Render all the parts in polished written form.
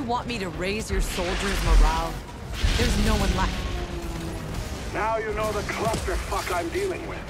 want me to raise your soldiers' morale? There's no one left. Now you know the clusterfuck I'm dealing with.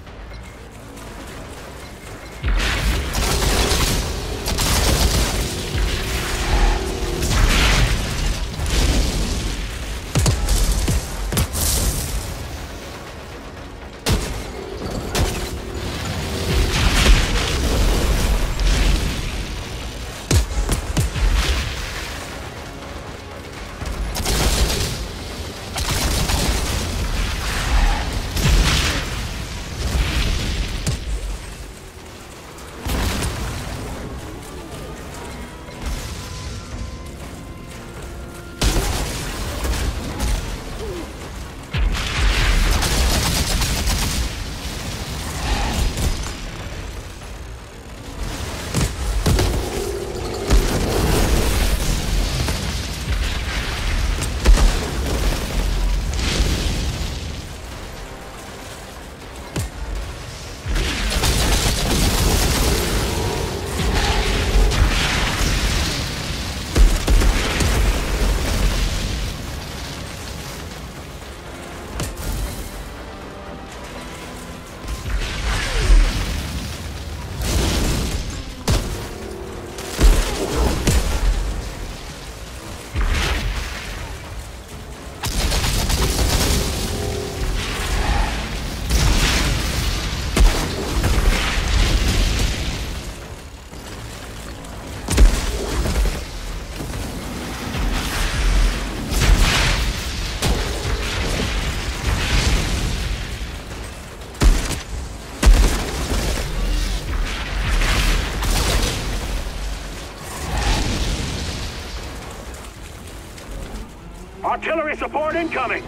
Artillery support incoming!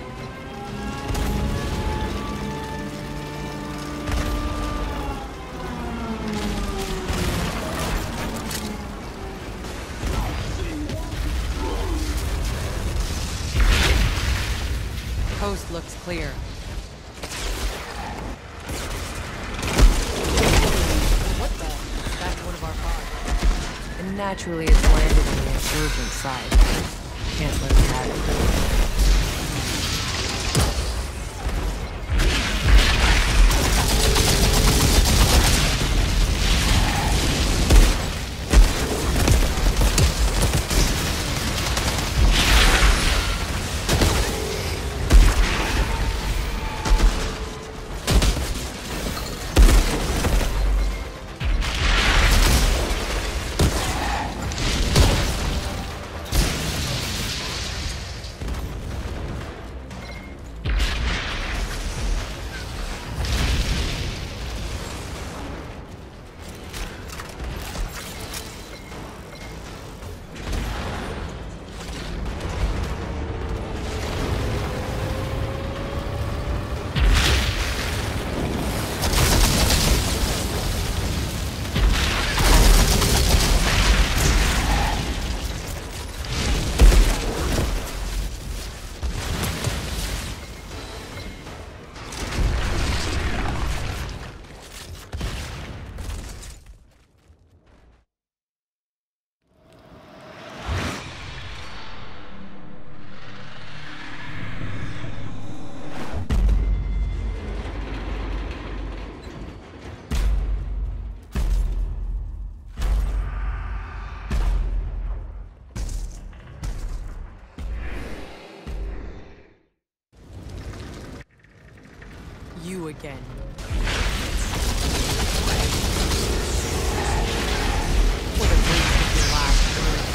Coast looks clear. What the? That's one of our pods. And naturally it's landed on the insurgent side. Can't let it happen. You again. What a waste of your last word.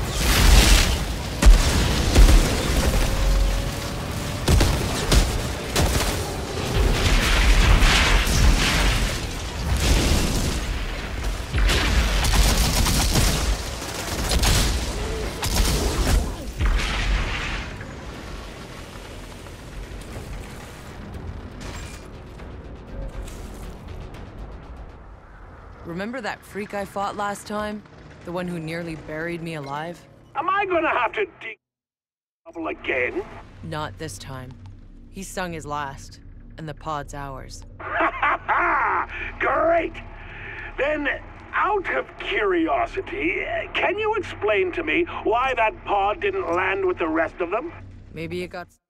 Remember that freak I fought last time? The one who nearly buried me alive? Am I gonna have to dig trouble again? Not this time. He sung his last, and the pod's ours. Ha ha ha! Great! Then, out of curiosity, can you explain to me why that pod didn't land with the rest of them? Maybe it got